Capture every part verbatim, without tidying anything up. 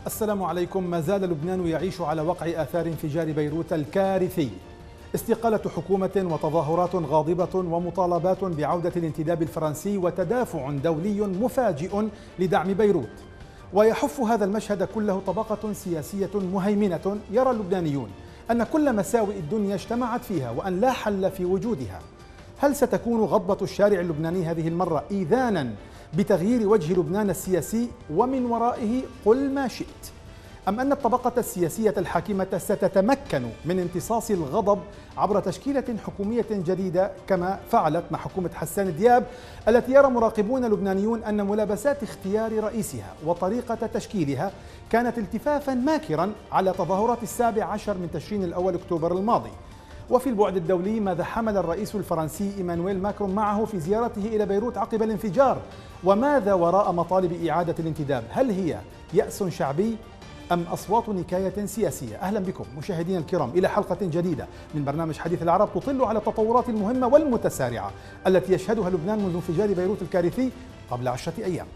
السلام عليكم. ما زال لبنان يعيش على وقع آثار انفجار بيروت الكارثي. استقالة حكومة وتظاهرات غاضبة ومطالبات بعودة الانتداب الفرنسي وتدافع دولي مفاجئ لدعم بيروت. ويحف هذا المشهد كله طبقة سياسية مهيمنة يرى اللبنانيون أن كل مساوئ الدنيا اجتمعت فيها وأن لا حل في وجودها. هل ستكون غضبة الشارع اللبناني هذه المرة إذانا بتغيير وجه لبنان السياسي ومن ورائه قل ما شئت، أم أن الطبقة السياسية الحاكمة ستتمكن من امتصاص الغضب عبر تشكيلة حكومية جديدة كما فعلت مع حكومة حسان دياب التي يرى مراقبون لبنانيون أن ملابسات اختيار رئيسها وطريقة تشكيلها كانت التفافا ماكرا على تظاهرات السابع عشر من تشرين الأول أكتوبر الماضي؟ وفي البعد الدولي، ماذا حمل الرئيس الفرنسي إيمانويل ماكرون معه في زيارته إلى بيروت عقب الانفجار؟ وماذا وراء مطالب إعادة الانتداب؟ هل هي يأس شعبي أم أصوات نكاية سياسية؟ أهلا بكم مشاهدينا الكرام إلى حلقة جديدة من برنامج حديث العرب تطل على التطورات المهمة والمتسارعة التي يشهدها لبنان منذ انفجار بيروت الكارثي قبل عشرة أيام.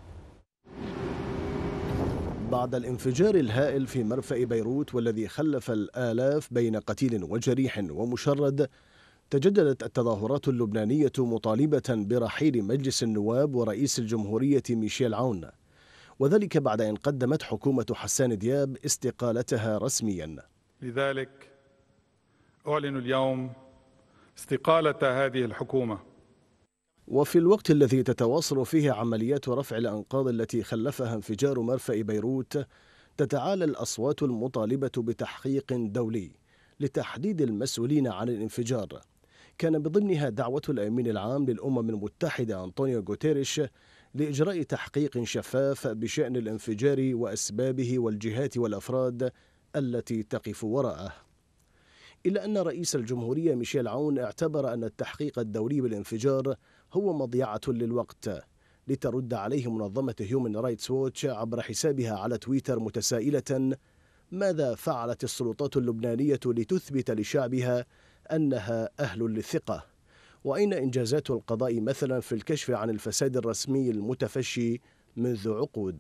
بعد الانفجار الهائل في مرفأ بيروت والذي خلف الآلاف بين قتيل وجريح ومشرد، تجددت التظاهرات اللبنانية مطالبة برحيل مجلس النواب ورئيس الجمهورية ميشيل عون، وذلك بعد أن قدمت حكومة حسان دياب استقالتها رسميا. لذلك أعلن اليوم استقالة هذه الحكومة. وفي الوقت الذي تتواصل فيه عمليات رفع الأنقاض التي خلفها انفجار مرفأ بيروت، تتعالى الأصوات المطالبة بتحقيق دولي لتحديد المسؤولين عن الانفجار. كان بضمنها دعوة الأمين العام للأمم المتحدة أنطونيو غوتيريش لإجراء تحقيق شفاف بشأن الانفجار وأسبابه والجهات والأفراد التي تقف وراءه. إلا أن رئيس الجمهورية ميشيل عون اعتبر أن التحقيق الدولي بالانفجار هو مضيعة للوقت، لترد عليه منظمة هيومن رايتس ووتش عبر حسابها على تويتر متسائلة: ماذا فعلت السلطات اللبنانية لتثبت لشعبها أنها أهل للثقة؟ وأين إنجازات القضاء مثلا في الكشف عن الفساد الرسمي المتفشي منذ عقود؟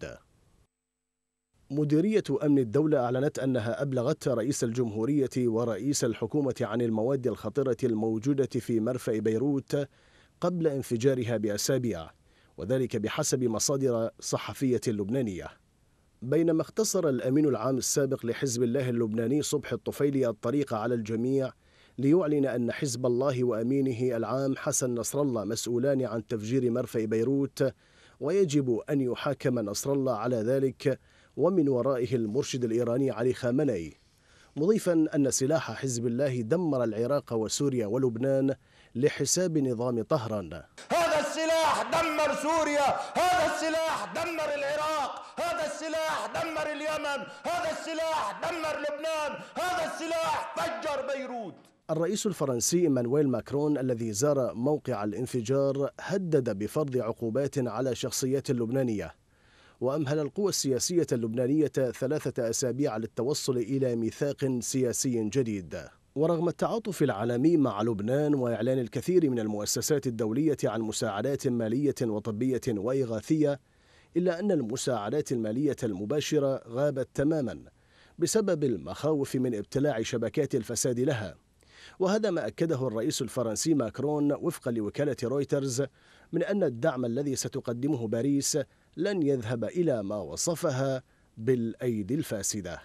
مديرية أمن الدولة أعلنت أنها أبلغت رئيس الجمهورية ورئيس الحكومة عن المواد الخطرة الموجودة في مرفأ بيروت قبل انفجارها بأسابيع، وذلك بحسب مصادر صحفية لبنانية. بينما اختصر الأمين العام السابق لحزب الله اللبناني صبحي الطفيلي الطريق على الجميع ليعلن أن حزب الله وأمينه العام حسن نصر الله مسؤولان عن تفجير مرفأ بيروت، ويجب أن يحاكم نصر الله على ذلك، ومن ورائه المرشد الإيراني علي خامنئي، مضيفا أن سلاح حزب الله دمر العراق وسوريا ولبنان لحساب نظام طهران. هذا السلاح دمر سوريا، هذا السلاح دمر العراق، هذا السلاح دمر اليمن، هذا السلاح دمر لبنان، هذا السلاح فجر بيروت. الرئيس الفرنسي إيمانويل ماكرون الذي زار موقع الانفجار هدد بفرض عقوبات على شخصيات لبنانية، وأمهل القوى السياسية اللبنانية ثلاثة أسابيع للتوصل إلى ميثاق سياسي جديد. ورغم التعاطف العالمي مع لبنان وإعلان الكثير من المؤسسات الدولية عن مساعدات مالية وطبية وإغاثية، إلا أن المساعدات المالية المباشرة غابت تماما بسبب المخاوف من ابتلاع شبكات الفساد لها. وهذا ما أكده الرئيس الفرنسي ماكرون وفقا لوكالة رويترز من أن الدعم الذي ستقدمه باريس لن يذهب إلى ما وصفها بالأيدي الفاسدة.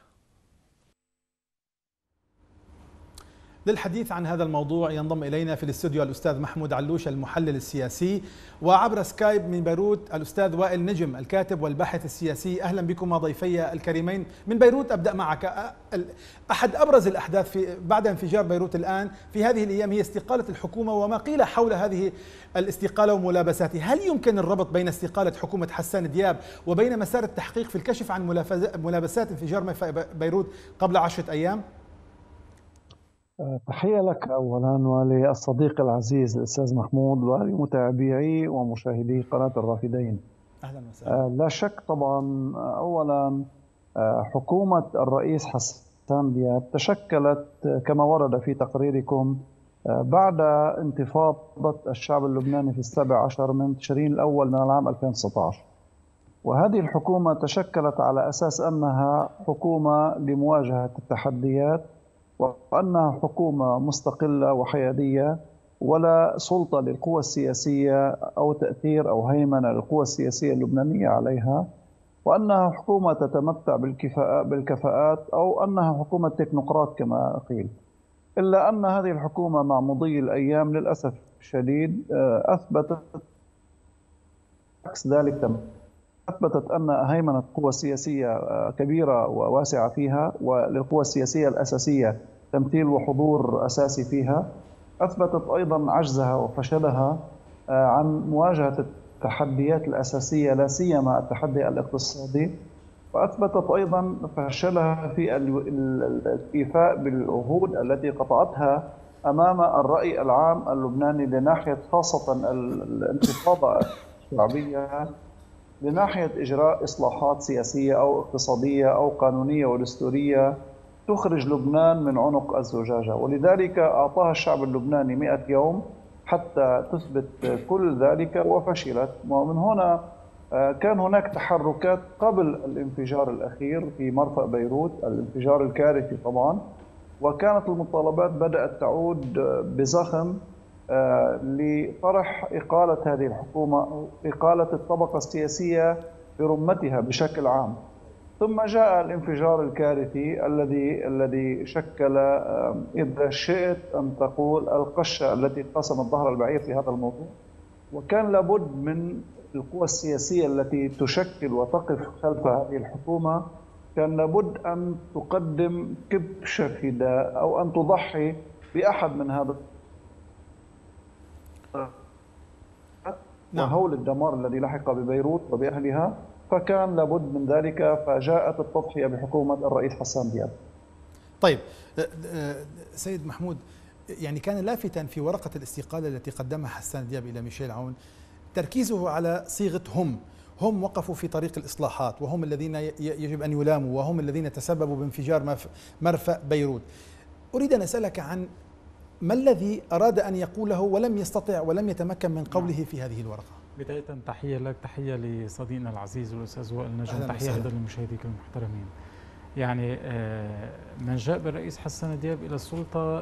للحديث عن هذا الموضوع ينضم إلينا في الاستوديو الأستاذ محمود علوش المحلل السياسي، وعبر سكايب من بيروت الأستاذ وائل نجم الكاتب والباحث السياسي. أهلا بكما ضيفي الكريمين. من بيروت أبدأ معك. أحد أبرز الأحداث في بعد انفجار بيروت الآن في هذه الأيام هي استقالة الحكومة وما قيل حول هذه الاستقالة وملابساتها. هل يمكن الربط بين استقالة حكومة حسان دياب وبين مسار التحقيق في الكشف عن ملابسات انفجار بيروت قبل عشرة أيام؟ تحية لك أولا وللصديق العزيز الأستاذ محمود ولمتابعي ومشاهدي قناة الرافدين. أهلا وسهلا. لا شك طبعا أولا حكومة الرئيس حسان دياب تشكلت كما ورد في تقريركم بعد انتفاضة الشعب اللبناني في السابع عشر من تشرين الأول من العام ألفين وتسعة عشر. وهذه الحكومة تشكلت على أساس أنها حكومة لمواجهة التحديات، وأنها حكومة مستقلة وحيادية ولا سلطة للقوى السياسية أو تأثير أو هيمنة للقوى السياسية اللبنانية عليها، وأنها حكومة تتمتع بالكفاءات أو أنها حكومة تكنوقراط كما قيل. إلا أن هذه الحكومة مع مضي الأيام للأسف الشديد أثبتت عكس ذلك تماما. أثبتت أن هيمنة قوى سياسية كبيرة وواسعة فيها، وللقوى السياسية الأساسية تمثيل وحضور أساسي فيها. أثبتت أيضا عجزها وفشلها عن مواجهة التحديات الأساسية لا سيما التحدي الاقتصادي، وأثبتت أيضا فشلها في الإيفاء بالعهود التي قطعتها أمام الرأي العام اللبناني لناحية خاصة الانتفاضة الشعبية، لناحية إجراء إصلاحات سياسية أو اقتصادية أو قانونية ودستورية تخرج لبنان من عنق الزجاجة. ولذلك أعطاها الشعب اللبناني مئة يوم حتى تثبت كل ذلك وفشلت. ومن هنا كان هناك تحركات قبل الانفجار الأخير في مرفأ بيروت، الانفجار الكارثي طبعا، وكانت المطالبات بدأت تعود بزخم لطرح إقالة هذه الحكومة، إقالة الطبقة السياسية برمتها بشكل عام. ثم جاء الانفجار الكارثي الذي الذي شكل إذا شئت أن تقول القشة التي قسمت ظهر البعير في هذا الموضوع. وكان لابد من القوى السياسية التي تشكل وتقف خلف هذه الحكومة، كان لابد أن تقدم كبش فداء أو أن تضحي بأحد من هذا نعم. وهول الدمار الذي لحق ببيروت وبأهلها، فكان لابد من ذلك، فجاءت التضحية بحكومة الرئيس حسان دياب. طيب سيد محمود، يعني كان لافتا في ورقة الاستقالة التي قدمها حسان دياب إلى ميشيل عون تركيزه على صيغة هم هم وقفوا في طريق الإصلاحات، وهم الذين يجب أن يلاموا، وهم الذين تسببوا بانفجار مرفأ بيروت. أريد أن أسألك عن ما الذي أراد أن يقوله ولم يستطع ولم يتمكن من قوله في هذه الورقة؟ بداية تحية لك، تحية لصديقنا العزيز الأستاذ وائل نجم، تحية أيضا لمشاهديك المحترمين. يعني من جاء بالرئيس حسان دياب إلى السلطة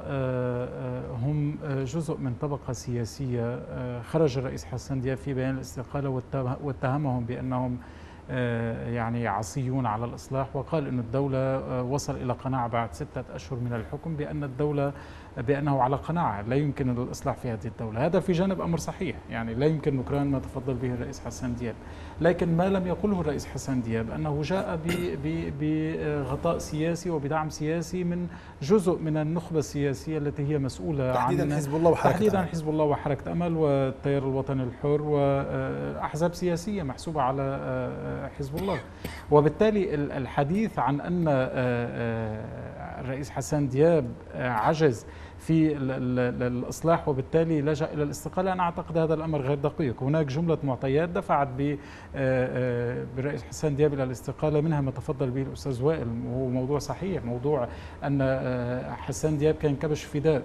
هم جزء من طبقة سياسية. خرج الرئيس حسان دياب في بيان الاستقالة واتهمهم بأنهم يعني عصيون على الإصلاح، وقال أن الدولة وصل إلى قناعة بعد ستة أشهر من الحكم بأن الدولة بأنه على قناعة لا يمكن الإصلاح في هذه الدولة. هذا في جانب أمر صحيح، يعني لا يمكن نكران ما تفضل به الرئيس حسان دياب، لكن ما لم يقله الرئيس حسان دياب أنه جاء بغطاء سياسي وبدعم سياسي من جزء من النخبة السياسية التي هي مسؤولة تحديدا حزب الله وحركة تحديدا حزب الله وحركة أمل والتيار الوطني الحر وأحزاب سياسية محسوبة على حزب الله. وبالتالي الحديث عن أن الرئيس حسان دياب عجز في الإصلاح وبالتالي لجأ إلى الاستقالة، أنا أعتقد هذا الأمر غير دقيق. هناك جملة معطيات دفعت بالرئيس حسان دياب إلى الاستقالة، منها ما تفضل به الأستاذ وائل، وهو موضوع صحيح، موضوع أن حسان دياب كان كبش فداء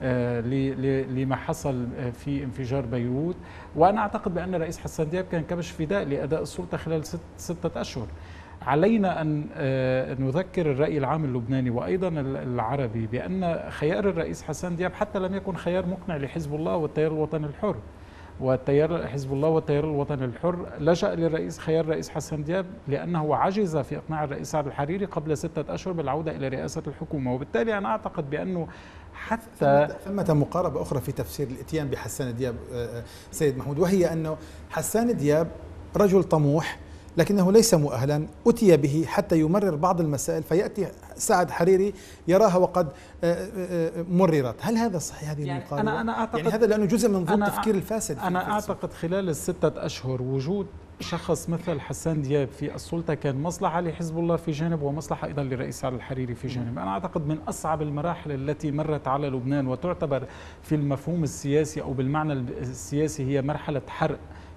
لما حصل في انفجار بيروت، وأنا أعتقد بأن الرئيس حسان دياب كان كبش فداء لأداء السلطة خلال ست ستة أشهر. علينا أن نذكر الرأي العام اللبناني وأيضا العربي بأن خيار الرئيس حسان دياب حتى لم يكن خيار مقنع لحزب الله والتيار الوطني الحر، والتيار حزب الله والتيار الوطني الحر لجأ للرئيس خيار الرئيس حسان دياب لأنه عجز في إقناع الرئيس سعد الحريري قبل ستة أشهر بالعودة إلى رئاسة الحكومة. وبالتالي أنا أعتقد بأنه حتى ثمة مقاربة أخرى في تفسير الإتيان بحسان دياب سيد محمود، وهي أنه حسان دياب رجل طموح لكنه ليس مؤهلا، أتي به حتى يمرر بعض المسائل فيأتي سعد حريري يراها وقد مررت. هل هذا صحيح هذه يعني المقاربة؟ أنا أنا أعتقد يعني هذا لأنه جزء من ضمن التفكير الفاسد. أنا أعتقد خلال الستة أشهر وجود شخص مثل حسان دياب في السلطة كان مصلحة لحزب الله في جانب ومصلحة أيضا للرئيس سعد الحريري في جانب. أنا أعتقد من أصعب المراحل التي مرت على لبنان وتعتبر في المفهوم السياسي أو بالمعنى السياسي هي مرحلة حرق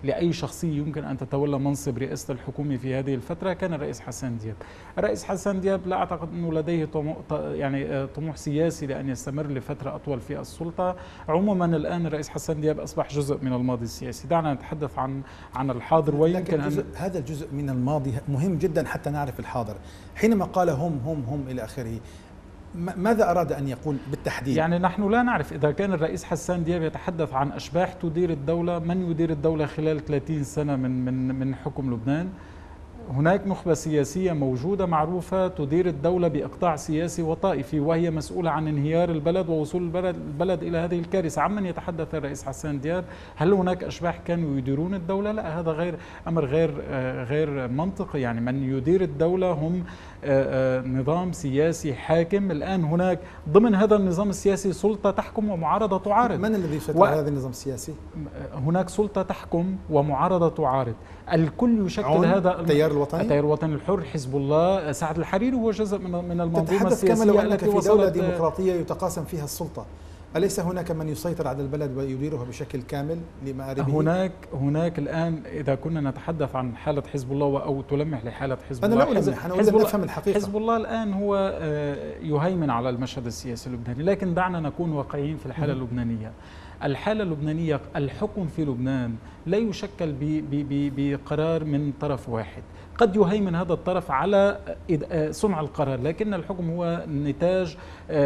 لأي شخصية يمكن أن تتولى منصب رئاسة الحكومة في هذه الفترة كان الرئيس حسن دياب. الرئيس حسن دياب لا أعتقد أنه لديه طموح يعني طموح سياسي لأن يستمر لفترة أطول في السلطة. عموما الآن الرئيس حسن دياب أصبح جزء من الماضي السياسي. دعنا نتحدث عن عن الحاضر ويمكن أن هذا الجزء من الماضي مهم جدا حتى نعرف الحاضر. حينما قال هم هم هم إلى آخره، ماذا أراد أن يقول بالتحديد؟ يعني نحن لا نعرف إذا كان الرئيس حسان دياب يتحدث عن أشباح تدير الدولة، من يدير الدولة خلال ثلاثين سنة من من من حكم لبنان. هناك نخبة سياسية موجودة معروفة تدير الدولة بإقطاع سياسي وطائفي، وهي مسؤولة عن انهيار البلد ووصول البلد, البلد إلى هذه الكارثة. عمن يتحدث الرئيس حسان دياب؟ هل هناك أشباح كانوا يديرون الدولة؟ لا، هذا غير أمر غير غير منطقي. يعني من يدير الدولة هم نظام سياسي حاكم. الآن هناك ضمن هذا النظام السياسي سلطة تحكم ومعارضة تعارض. من الذي يسيطر و... على هذا النظام السياسي؟ هناك سلطة تحكم ومعارضة تعارض. الكل يشكل هذا التيار الوطني، التيار الوطني الحر، حزب الله، سعد الحريري هو جزء من من المنظومة السياسية. كما لو أنك في دولة ديمقراطية يتقاسم فيها السلطة، أليس هناك من يسيطر على البلد ويديرها بشكل كامل لمآربه؟ هناك هناك الآن إذا كنا نتحدث عن حالة حزب الله أو تلمح لحالة حزب أنا الله، لا ألمح، أنا أريد أن أفهم الحقيقة. حزب الله الآن هو يهيمن على المشهد السياسي اللبناني، لكن دعنا نكون واقعيين في الحالة اللبنانية. الحالة اللبنانية، الحكم في لبنان لا يشكل بقرار من طرف واحد. قد يهيمن هذا الطرف على صنع القرار، لكن الحكم هو نتاج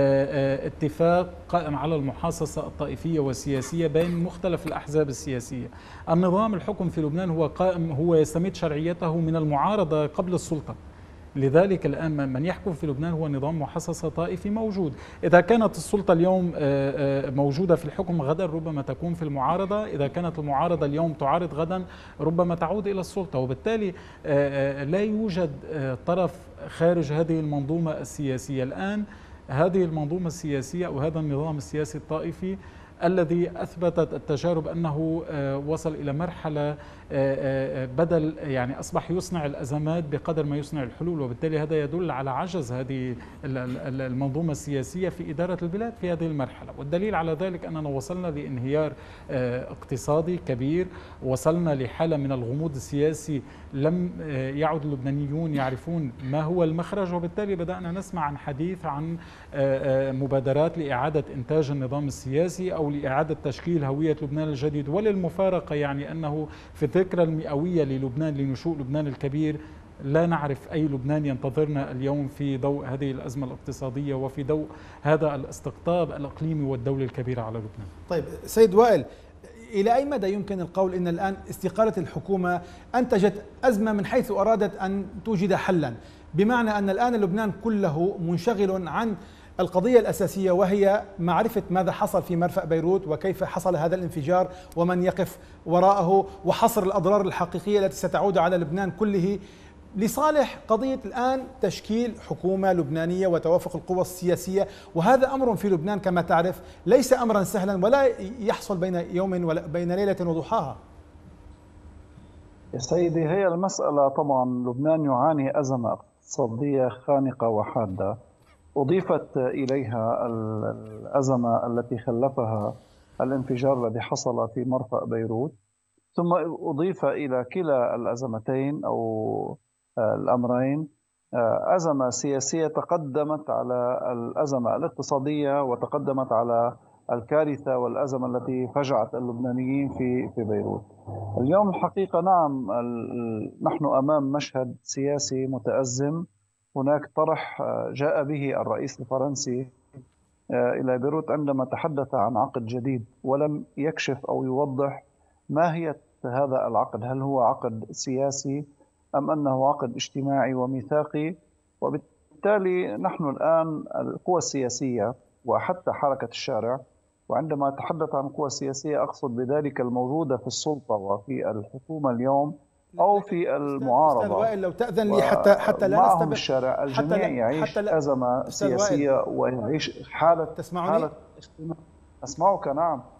اتفاق قائم على المحاصصة الطائفية والسياسية بين مختلف الأحزاب السياسية. النظام الحكم في لبنان هو قائم، هو يستمد شرعيته من المعارضة قبل السلطة. لذلك الآن من يحكم في لبنان هو نظام محاصصة طائفي موجود. إذا كانت السلطة اليوم موجودة في الحكم، غدا ربما تكون في المعارضة. إذا كانت المعارضة اليوم تعارض، غدا ربما تعود إلى السلطة. وبالتالي لا يوجد طرف خارج هذه المنظومة السياسية. الآن هذه المنظومة السياسية أو هذا النظام السياسي الطائفي الذي أثبتت التجارب أنه وصل إلى مرحلة بدل يعني أصبح يصنع الأزمات بقدر ما يصنع الحلول، وبالتالي هذا يدل على عجز هذه المنظومة السياسية في إدارة البلاد في هذه المرحلة. والدليل على ذلك أننا وصلنا لانهيار اقتصادي كبير، وصلنا لحالة من الغموض السياسي، لم يعد اللبنانيون يعرفون ما هو المخرج، وبالتالي بدأنا نسمع عن حديث عن مبادرات لإعادة إنتاج النظام السياسي أو لإعادة تشكيل هوية لبنان الجديد. وللمفارقة يعني أنه في الذكرى المئوية للبنان، لنشوء لبنان الكبير، لا نعرف أي لبنان ينتظرنا اليوم في ضوء هذه الأزمة الاقتصادية وفي ضوء هذا الاستقطاب الإقليمي والدولي الكبير على لبنان. طيب سيد وائل، إلى أي مدى يمكن القول أن الآن استقالة الحكومة أنتجت أزمة من حيث أرادت أن توجد حلا، بمعنى أن الآن لبنان كله منشغل عن القضية الأساسية وهي معرفة ماذا حصل في مرفأ بيروت وكيف حصل هذا الانفجار ومن يقف وراءه، وحصر الأضرار الحقيقية التي ستعود على لبنان كله، لصالح قضية الآن تشكيل حكومة لبنانية وتوافق القوى السياسية. وهذا أمر في لبنان كما تعرف ليس أمرا سهلا ولا يحصل بين يوم ولا بين ليلة وضحاها. يا سيدي، هي المسألة طبعا لبنان يعاني أزمة اقتصادية خانقة وحادة، أضيفت إليها الأزمة التي خلفها الانفجار الذي حصل في مرفأ بيروت، ثم أضيف إلى كلا الأزمتين أو الأمرين أزمة سياسية تقدمت على الأزمة الاقتصادية وتقدمت على الكارثة والأزمة التي فجعت اللبنانيين في في بيروت. اليوم الحقيقة نعم نحن أمام مشهد سياسي متأزم. هناك طرح جاء به الرئيس الفرنسي إلى بيروت عندما تحدث عن عقد جديد، ولم يكشف أو يوضح ماهية هذا العقد، هل هو عقد سياسي أم أنه عقد اجتماعي وميثاقي. وبالتالي نحن الآن القوى السياسية وحتى حركة الشارع، وعندما أتحدث عن القوى السياسية أقصد بذلك الموجودة في السلطة وفي الحكومة اليوم أو في المعارضة. أستاذ وائل لو تأذن لي حتى حتى لا نستبق الشارع، الجميع يعيش حتى أزمة سياسية ويعيش حالة تسمعني؟ حالة أسمعك نعم.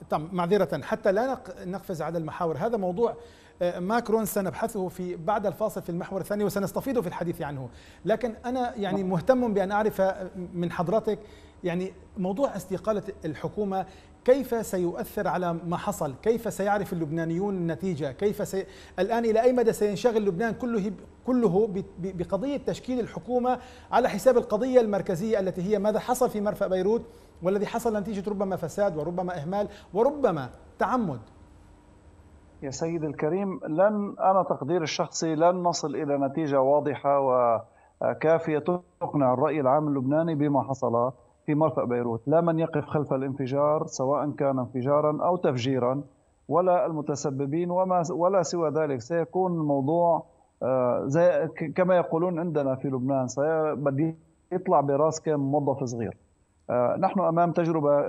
طبعا معذرة حتى لا نقفز على المحاور، هذا موضوع ماكرون سنبحثه في بعد الفاصل في المحور الثاني وسنستفيض في الحديث عنه، لكن أنا يعني مهتم بأن أعرف من حضرتك يعني موضوع استقالة الحكومة كيف سيؤثر على ما حصل؟ كيف سيعرف اللبنانيون النتيجة؟ كيف سي... الآن إلى أي مدى سينشغل لبنان كله كله بقضية تشكيل الحكومة على حساب القضية المركزية التي هي ماذا حصل في مرفأ بيروت، والذي حصل نتيجة ربما فساد وربما إهمال وربما تعمد؟ يا سيد الكريم، لن أنا تقدير الشخصي لن نصل إلى نتيجة واضحة وكافية تقنع الرأي العام اللبناني بما حصل في مرفأ بيروت. لا من يقف خلف الانفجار سواء كان انفجارا أو تفجيرا ولا المتسببين وما ولا سوى ذلك. سيكون الموضوع زي كما يقولون عندنا في لبنان، بدي يطلع براس كم موظف صغير. نحن أمام تجربة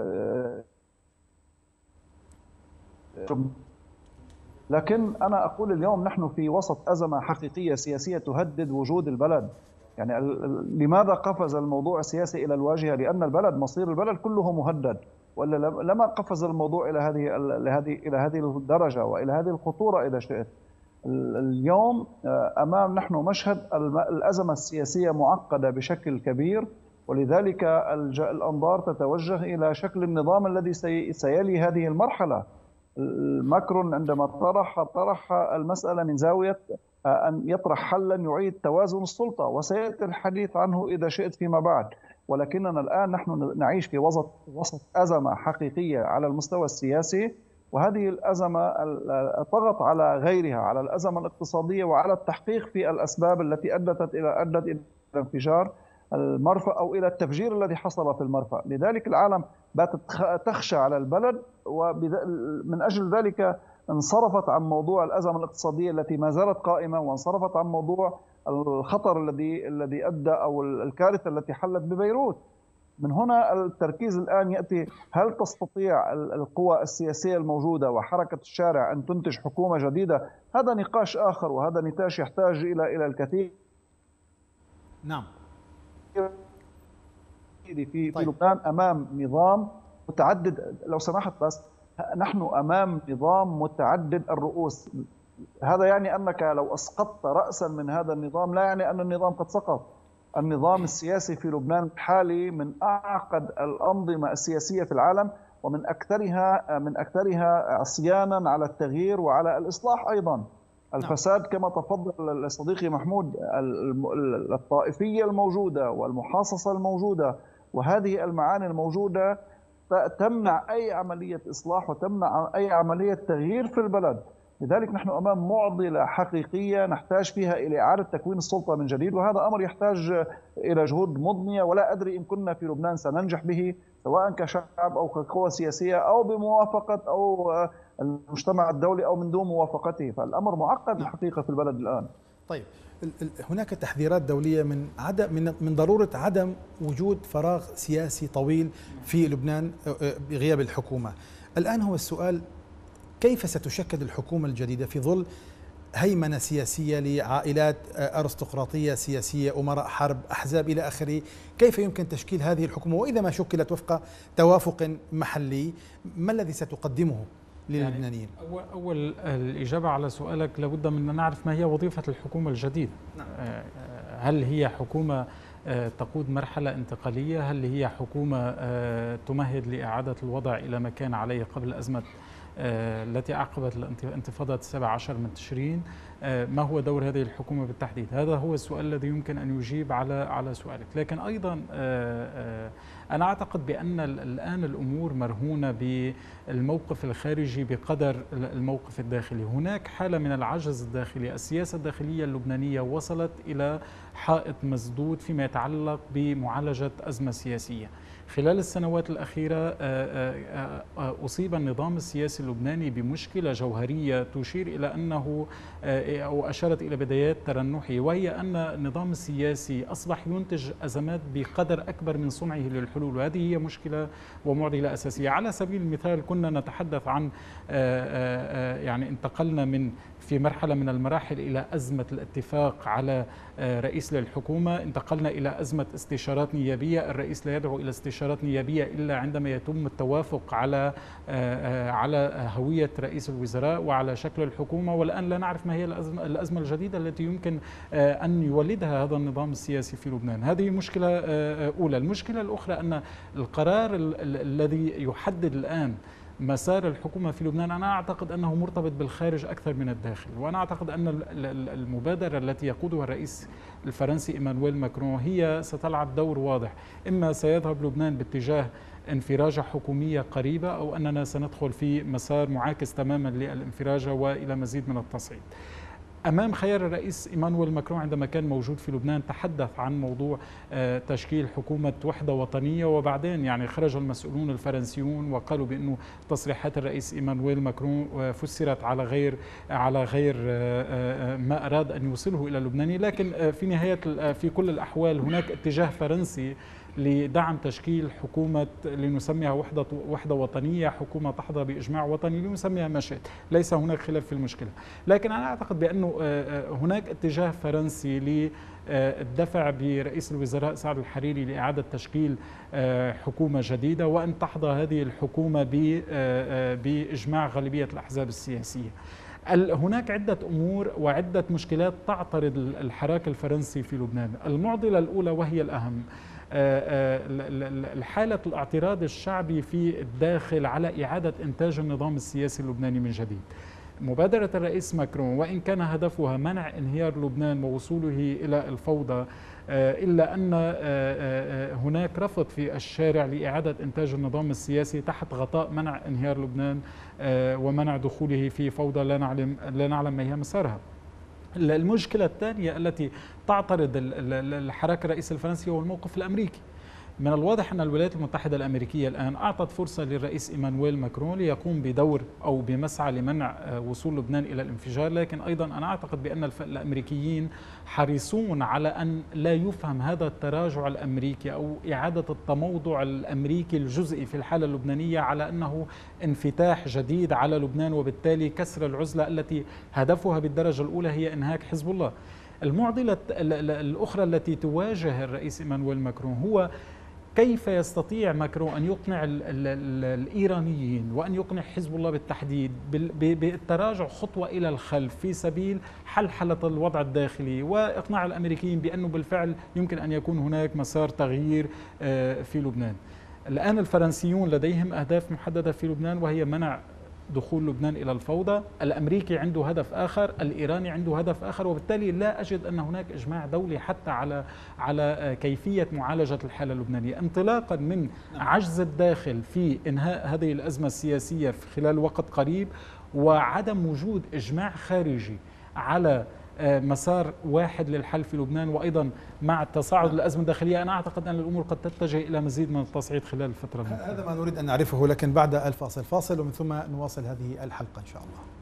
لكن أنا أقول اليوم نحن في وسط أزمة حقيقية سياسية تهدد وجود البلد. يعني لماذا قفز الموضوع السياسي إلى الواجهة؟ لأن البلد مصير البلد كله مهدد، ولا لما قفز الموضوع إلى هذه لهذه إلى هذه الدرجة وإلى هذه الخطورة إذا شئت. اليوم أمام نحن مشهد الأزمة السياسية معقدة بشكل كبير، ولذلك الأنظار تتوجه إلى شكل النظام الذي سيلي هذه المرحلة. ماكرون عندما طرح طرح المسألة من زاوية أن يطرح حلا يعيد توازن السلطة، وسيأتي الحديث عنه إذا شئت فيما بعد. ولكننا الآن نحن نعيش في وسط وسط أزمة حقيقية على المستوى السياسي، وهذه الأزمة طغت على غيرها، على الأزمة الاقتصادية وعلى التحقيق في الأسباب التي أدت إلى أدت إلى انفجار المرفأ أو إلى التفجير الذي حصل في المرفأ. لذلك العالم باتت تخشى على البلد، ومن أجل ذلك انصرفت عن موضوع الأزمة الاقتصادية التي ما زالت قائمة، وانصرفت عن موضوع الخطر الذي الذي أدى أو الكارثة التي حلت ببيروت. من هنا التركيز الآن يأتي، هل تستطيع القوى السياسية الموجودة وحركة الشارع أن تنتج حكومة جديدة؟ هذا نقاش آخر، وهذا نقاش يحتاج إلى إلى الكثير. نعم. في في طيب. لبنان أمام نظام متعدد، لو سمحت بس، نحن أمام نظام متعدد الرؤوس. هذا يعني أنك لو أسقطت رأسا من هذا النظام لا يعني أن النظام قد سقط. النظام السياسي في لبنان الحالي من أعقد الأنظمة السياسية في العالم، ومن أكثرها من أكثرها عصيانا على التغيير وعلى الإصلاح أيضا. الفساد كما تفضل صديقي محمود، الطائفية الموجودة والمحاصصة الموجودة وهذه المعاني الموجودة تمنع أي عملية إصلاح وتمنع أي عملية تغيير في البلد. لذلك نحن أمام معضلة حقيقية نحتاج فيها إلى إعادة تكوين السلطة من جديد، وهذا أمر يحتاج إلى جهود مضنية، ولا أدري إن كنا في لبنان سننجح به سواء كشعب أو كقوى سياسية أو بموافقة أو المجتمع الدولي أو من دون موافقته. فالأمر معقد الحقيقة في البلد الآن. طيب، هناك تحذيرات دولية من عدم من من ضرورة عدم وجود فراغ سياسي طويل في لبنان بغياب الحكومة. الآن هو السؤال، كيف ستشكل الحكومة الجديدة في ظل هيمنة سياسية لعائلات أرستقراطية سياسية، أمراء حرب، أحزاب إلى آخره؟ كيف يمكن تشكيل هذه الحكومة؟ وإذا ما شكلت وفق توافق محلي، ما الذي ستقدمه للبنانيين؟ يعني أول الإجابة على سؤالك لابد من أن نعرف ما هي وظيفة الحكومة الجديدة. نعم. هل هي حكومة تقود مرحلة انتقالية؟ هل هي حكومة تمهد لإعادة الوضع إلى ما كان عليه قبل أزمة التي عقبت الانتفاضة السابع عشر من تشرين؟ ما هو دور هذه الحكومة بالتحديد؟ هذا هو السؤال الذي يمكن أن يجيب على على سؤالك. لكن أيضا أنا أعتقد بأن الآن الأمور مرهونة بالموقف الخارجي بقدر الموقف الداخلي. هناك حالة من العجز الداخلي. السياسة الداخلية اللبنانية وصلت إلى حائط مسدود فيما يتعلق بمعالجة أزمة سياسية. خلال السنوات الأخيرة أصيب النظام السياسي اللبناني بمشكلة جوهرية تشير إلى أنه أو أشارت إلى بدايات ترنحه، وهي أن النظام السياسي أصبح ينتج أزمات بقدر أكبر من صنعه للحلول، وهذه هي مشكلة ومعضلة أساسية. على سبيل المثال كنا نتحدث عن يعني انتقلنا من في مرحلة من المراحل إلى أزمة الاتفاق على رئيس للحكومة، انتقلنا إلى أزمة استشارات نيابية، الرئيس لا يدعو إلى استشارات استشارات نيابية إلا عندما يتم التوافق على على هوية رئيس الوزراء وعلى شكل الحكومة، والآن لا نعرف ما هي الأزمة, الأزمة الجديدة التي يمكن أن يولدها هذا النظام السياسي في لبنان. هذه مشكلة أولى. المشكلة الأخرى أن القرار الذي يحدد الآن مسار الحكومة في لبنان أنا أعتقد أنه مرتبط بالخارج أكثر من الداخل، وأنا أعتقد أن المبادرة التي يقودها الرئيس الفرنسي إيمانويل ماكرون هي ستلعب دور واضح. إما سيذهب لبنان باتجاه انفراجة حكومية قريبة، أو أننا سندخل في مسار معاكس تماما للانفراجة وإلى مزيد من التصعيد. أمام خيار الرئيس إيمانويل ماكرون عندما كان موجود في لبنان تحدث عن موضوع تشكيل حكومة وحدة وطنية، وبعدين يعني خرج المسؤولون الفرنسيون وقالوا بأنه تصريحات الرئيس إيمانويل ماكرون فسرت على غير على غير ما أراد أن يوصله إلى اللبناني. لكن في نهاية في كل الأحوال هناك اتجاه فرنسي لدعم تشكيل حكومة لنسميها وحدة وحدة وطنية، حكومة تحظى بإجماع وطني، لنسميها ما شئت، ليس هناك خلاف في المشكلة. لكن أنا أعتقد بأنه هناك اتجاه فرنسي للدفع برئيس الوزراء سعد الحريري لإعادة تشكيل حكومة جديدة، وأن تحظى هذه الحكومة بإجماع غالبية الأحزاب السياسية. هناك عدة أمور وعدة مشكلات تعترض الحراك الفرنسي في لبنان. المعضلة الأولى وهي الأهم، حالة الاعتراض الشعبي في الداخل على إعادة إنتاج النظام السياسي اللبناني من جديد. مبادرة الرئيس ماكرون وإن كان هدفها منع انهيار لبنان ووصوله إلى الفوضى، إلا أن هناك رفض في الشارع لإعادة إنتاج النظام السياسي تحت غطاء منع انهيار لبنان ومنع دخوله في فوضى لا نعلم لا نعلم ما هي مسارها. المشكلة الثانية التي تعترض الحراك الرئيس الفرنسي هو الموقف الأمريكي. من الواضح أن الولايات المتحدة الأمريكية الآن أعطت فرصة للرئيس إيمانويل ماكرون ليقوم بدور أو بمسعى لمنع وصول لبنان إلى الانفجار، لكن أيضا أنا أعتقد بأن الأمريكيين حريصون على أن لا يفهم هذا التراجع الأمريكي أو إعادة التموضع الأمريكي الجزئي في الحالة اللبنانية على أنه انفتاح جديد على لبنان، وبالتالي كسر العزلة التي هدفها بالدرجة الأولى هي إنهاك حزب الله. المعضلة الأخرى التي تواجه الرئيس إيمانويل ماكرون هو كيف يستطيع ماكرون أن يقنع ال ال ال الإيرانيين وأن يقنع حزب الله بالتحديد بالتراجع خطوة إلى الخلف في سبيل حلحلة الوضع الداخلي، وإقناع الأمريكيين بأنه بالفعل يمكن أن يكون هناك مسار تغيير في لبنان. الآن الفرنسيون لديهم أهداف محددة في لبنان وهي منع دخول لبنان إلى الفوضى، الأمريكي عنده هدف آخر، الإيراني عنده هدف آخر، وبالتالي لا أجد أن هناك إجماع دولي حتى على على كيفية معالجة الحالة اللبنانية، انطلاقا من عجز الداخل في إنهاء هذه الأزمة السياسية في خلال وقت قريب، وعدم وجود إجماع خارجي على مسار واحد للحل في لبنان، وأيضا مع تصاعد الأزمة الداخلية أنا أعتقد أن الأمور قد تتجه إلى مزيد من التصعيد خلال الفترة المقبلة. هذا ما نريد أن نعرفه، لكن بعد الفاصل فاصل ومن ثم نواصل هذه الحلقة إن شاء الله.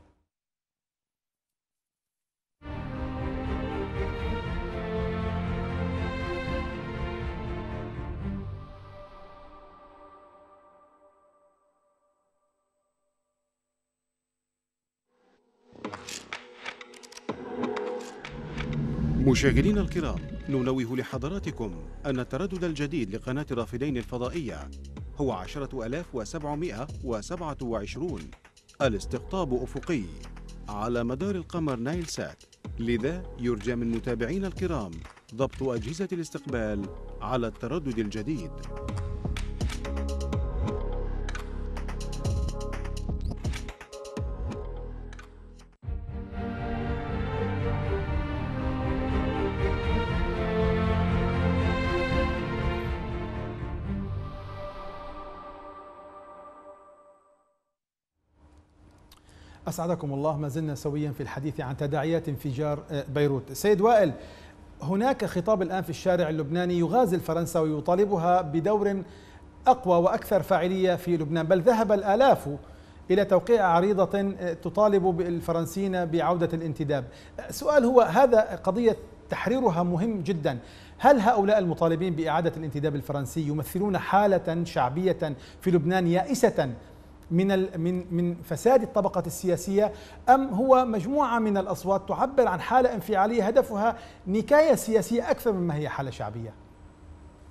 مشاهدينا الكرام، ننوه لحضراتكم أن التردد الجديد لقناة الرافدين الفضائية هو عشرة آلاف وسبعمائة وسبعة وعشرون، الاستقطاب أفقي على مدار القمر نايل سات، لذا يرجى من متابعينا الكرام ضبط أجهزة الاستقبال على التردد الجديد. أسعدكم الله. ما زلنا سويا في الحديث عن تداعيات انفجار بيروت. سيد وائل، هناك خطاب الآن في الشارع اللبناني يغازل فرنسا ويطالبها بدور أقوى وأكثر فاعلية في لبنان، بل ذهب الآلاف إلى توقيع عريضة تطالب بالفرنسيين بعودة الانتداب. سؤال هو هذا قضية تحريرها مهم جدا، هل هؤلاء المطالبين بإعادة الانتداب الفرنسي يمثلون حالة شعبية في لبنان يائسة من من من فساد الطبقة السياسية، أم هو مجموعة من الأصوات تعبر عن حالة انفعالية هدفها نكاية سياسية أكثر مما هي حالة شعبية؟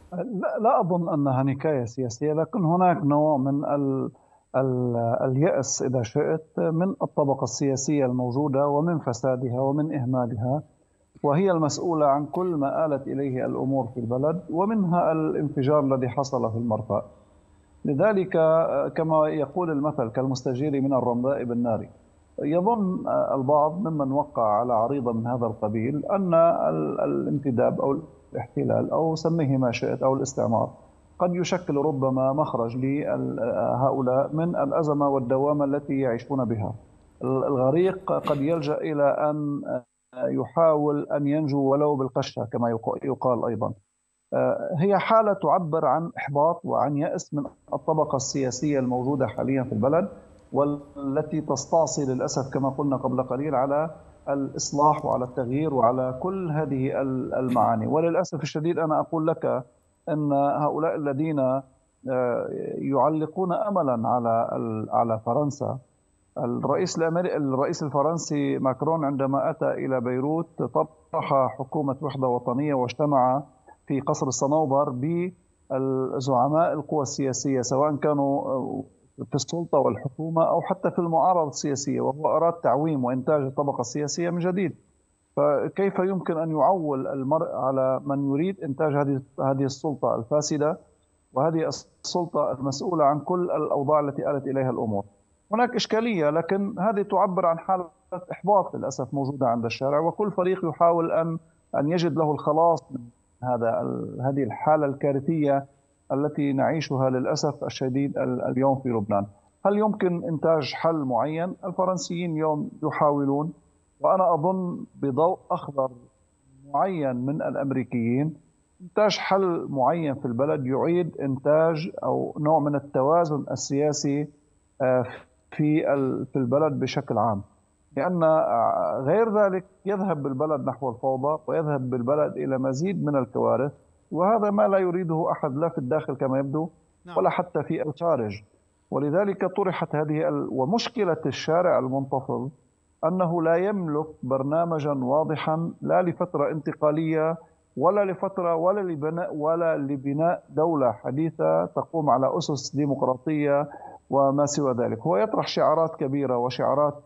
لا, لا أظن أنها نكاية سياسية، لكن هناك نوع من ال ال اليأس إذا شئت من الطبقة السياسية الموجودة ومن فسادها ومن إهمالها، وهي المسؤولة عن كل ما آلت إليه الأمور في البلد، ومنها الانفجار الذي حصل في المرفأ. لذلك كما يقول المثل كالمستجير من الرمضاء بالنار. يظن البعض ممن وقع على عريضة من هذا القبيل أن الانتداب أو الاحتلال أو سميه ما شئت أو الاستعمار قد يشكل ربما مخرج لهؤلاء من الأزمة والدوامة التي يعيشون بها. الغريق قد يلجأ إلى أن يحاول أن ينجو ولو بالقشة كما يقال أيضا. هي حالة تعبر عن إحباط وعن يأس من الطبقة السياسية الموجودة حاليا في البلد، والتي تستعصي للأسف كما قلنا قبل قليل على الإصلاح وعلى التغيير وعلى كل هذه المعاني. وللأسف الشديد أنا أقول لك أن هؤلاء الذين يعلقون أملا على على فرنسا، الرئيس الأمريكي الرئيس الفرنسي ماكرون عندما أتى إلى بيروت طرح حكومة وحدة وطنية واجتمع في قصر الصنوبر بزعماء القوى السياسية سواء كانوا في السلطة والحكومة أو حتى في المعارضة السياسية، وهو أراد تعويم وإنتاج الطبقة السياسية من جديد. فكيف يمكن أن يعول المرء على من يريد إنتاج هذه هذه السلطة الفاسدة وهذه السلطة المسؤولة عن كل الأوضاع التي آلت إليها الأمور؟ هناك إشكالية، لكن هذه تعبر عن حالة إحباط للأسف موجودة عند الشارع، وكل فريق يحاول أن أن يجد له الخلاص من هذا هذه الحالة الكارثية التي نعيشها للأسف الشديد اليوم في لبنان. هل يمكن إنتاج حل معين؟ الفرنسيين اليوم يحاولون، وأنا أظن بضوء أخضر معين من الأمريكيين إنتاج حل معين في البلد يعيد إنتاج أو نوع من التوازن السياسي في في البلد بشكل عام، لأن غير ذلك يذهب بالبلد نحو الفوضى ويذهب بالبلد إلى مزيد من الكوارث، وهذا ما لا يريده أحد لا في الداخل كما يبدو ولا حتى في الخارج. ولذلك طرحت هذه ال... ومشكلة الشارع المنتفض أنه لا يملك برنامجا واضحا لا لفترة انتقالية ولا لفترة ولا لبناء ولا لبناء دولة حديثة تقوم على أسس ديمقراطية وما سوى ذلك. هو يطرح شعارات كبيرة وشعارات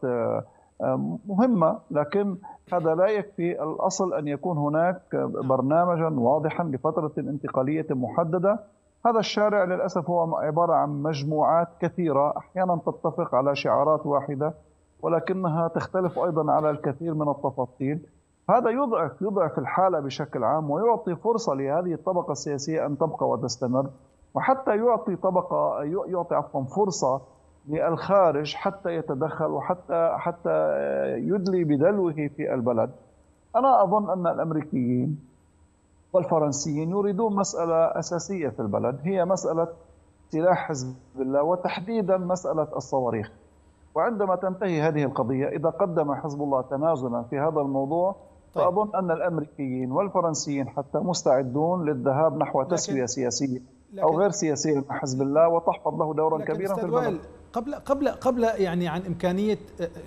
مهمة، لكن هذا لا يكفي. الأصل أن يكون هناك برنامجا واضحا لفترة انتقالية محددة. هذا الشارع للأسف هو عبارة عن مجموعات كثيرة أحيانا تتفق على شعارات واحدة ولكنها تختلف أيضا على الكثير من التفاصيل. هذا يضعف يضعف الحالة بشكل عام ويعطي فرصة لهذه الطبقة السياسية أن تبقى وتستمر، وحتى يعطي طبقة يعطي عفوا فرصة للخارج حتى يتدخل وحتى حتى يدلي بدلوه في البلد. أنا أظن أن الأمريكيين والفرنسيين يريدون مسألة أساسية في البلد، هي مسألة سلاح حزب الله وتحديدا مسألة الصواريخ. وعندما تنتهي هذه القضية إذا قدم حزب الله تنازلا في هذا الموضوع طيب. فأظن أن الأمريكيين والفرنسيين حتى مستعدون للذهاب نحو تسوية سياسية أو غير سياسية مع حزب الله وتحفظ له دورا كبيرا في البلد. قبل قبل قبل يعني عن إمكانية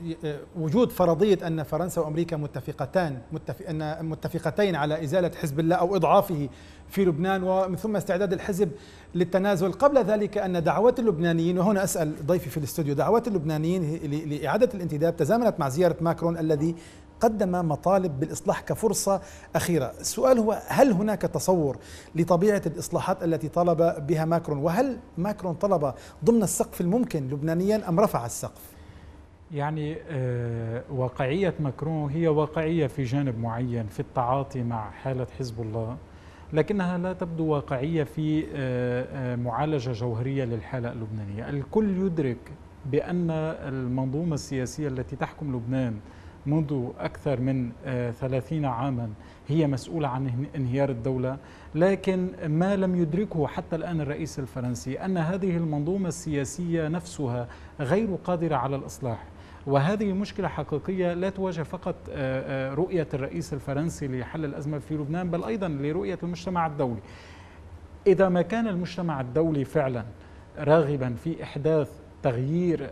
وجود فرضية أن فرنسا وأمريكا متفقتان متفق أن متفقتين على إزالة حزب الله أو إضعافه في لبنان ومن ثم استعداد الحزب للتنازل. قبل ذلك أن دعوات اللبنانيين، وهنا أسأل ضيفي في الاستوديو، دعوات اللبنانيين لإعادة الانتداب تزامنت مع زيارة ماكرون الذي قدم مطالب بالإصلاح كفرصة أخيرة. السؤال هو هل هناك تصور لطبيعة الإصلاحات التي طلب بها ماكرون، وهل ماكرون طلب ضمن السقف الممكن لبنانيا أم رفع السقف؟ يعني آه واقعية ماكرون هي واقعية في جانب معين في التعاطي مع حالة حزب الله، لكنها لا تبدو واقعية في آه آه معالجة جوهرية للحالة اللبنانية. الكل يدرك بأن المنظومة السياسية التي تحكم لبنان منذ أكثر من ثلاثين عاما هي مسؤولة عن انهيار الدولة، لكن ما لم يدركه حتى الآن الرئيس الفرنسي أن هذه المنظومة السياسية نفسها غير قادرة على الإصلاح. وهذه مشكلة حقيقية لا تواجه فقط رؤية الرئيس الفرنسي لحل الأزمة في لبنان، بل أيضا لرؤية المجتمع الدولي. إذا ما كان المجتمع الدولي فعلا راغبا في إحداث تغيير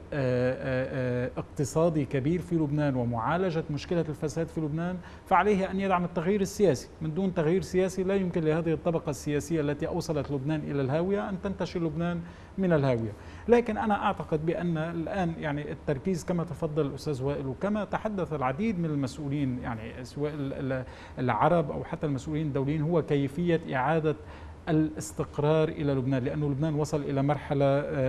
اقتصادي كبير في لبنان ومعالجة مشكلة الفساد في لبنان، فعليه أن يدعم التغيير السياسي. من دون تغيير سياسي لا يمكن لهذه الطبقة السياسية التي أوصلت لبنان إلى الهاوية أن تنتشل لبنان من الهاوية. لكن أنا أعتقد بأن الآن يعني التركيز كما تفضل الأستاذ وائل وكما تحدث العديد من المسؤولين، يعني سواء العرب أو حتى المسؤولين الدوليين، هو كيفية إعادة الاستقرار إلى لبنان، لأنه لبنان وصل إلى مرحلة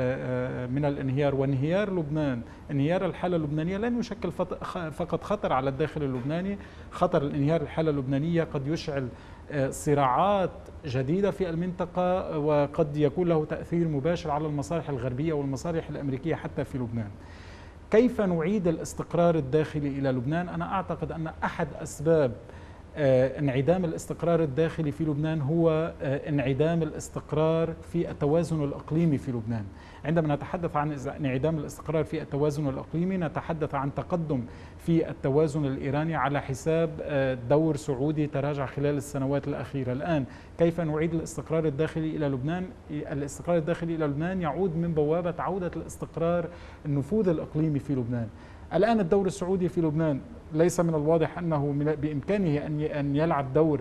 من الانهيار، وانهيار لبنان، انهيار الحالة اللبنانية لن يشكل فقط خطر على الداخل اللبناني، خطر الانهيار الحالة اللبنانية قد يشعل صراعات جديدة في المنطقة، وقد يكون له تأثير مباشر على المصالح الغربية والمصالح الأمريكية حتى في لبنان. كيف نعيد الاستقرار الداخلي إلى لبنان؟ أنا أعتقد أن أحد أسباب انعدام الاستقرار الداخلي في لبنان هو انعدام الاستقرار في التوازن الإقليمي في لبنان. عندما نتحدث عن انعدام الاستقرار في التوازن الإقليمي نتحدث عن تقدم في التوازن الإيراني على حساب دور سعودي تراجع خلال السنوات الأخيرة. الآن كيف نعيد الاستقرار الداخلي إلى لبنان؟ الاستقرار الداخلي إلى لبنان يعود من بوابة عودة الاستقرار النفوذ الإقليمي في لبنان. الآن الدور السعودي في لبنان ليس من الواضح أنه بإمكانه أن يلعب دور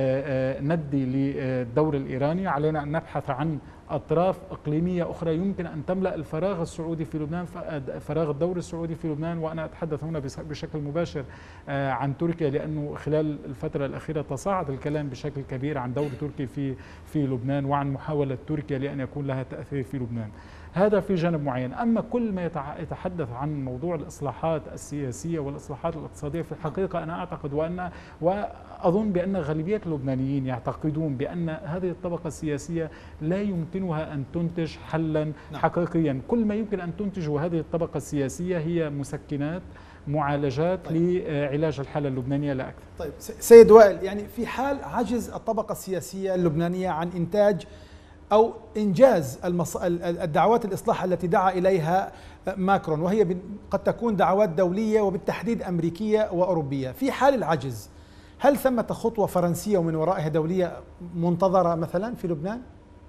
ندي للدور الإيراني. علينا أن نبحث عن أطراف إقليمية أخرى يمكن أن تملأ الفراغ السعودي في لبنان، فراغ الدور السعودي في لبنان. وأنا أتحدث هنا بشكل مباشر عن تركيا، لأنه خلال الفترة الأخيرة تصاعد الكلام بشكل كبير عن دور تركيا في في لبنان وعن محاولة تركيا لأن يكون لها تأثير في لبنان. هذا في جانب معين. أما كل ما يتحدث عن موضوع الإصلاحات السياسية والإصلاحات الاقتصادية، في الحقيقة أنا أعتقد وأن وأظن بأن غالبية اللبنانيين يعتقدون بأن هذه الطبقة السياسية لا يمكنها أن تنتج حلا حقيقيا. كل ما يمكن أن تنتجه هذه الطبقة السياسية هي مسكنات، معالجات طيب. لعلاج الحالة اللبنانية لا أكثر. طيب سيد وائل، يعني في حال عجز الطبقة السياسية اللبنانية عن إنتاج أو إنجاز الدعوات الإصلاح التي دعا إليها ماكرون، وهي قد تكون دعوات دولية وبالتحديد أمريكية وأوروبية، في حال العجز هل ثمة خطوة فرنسية ومن ورائها دولية منتظرة مثلا في لبنان؟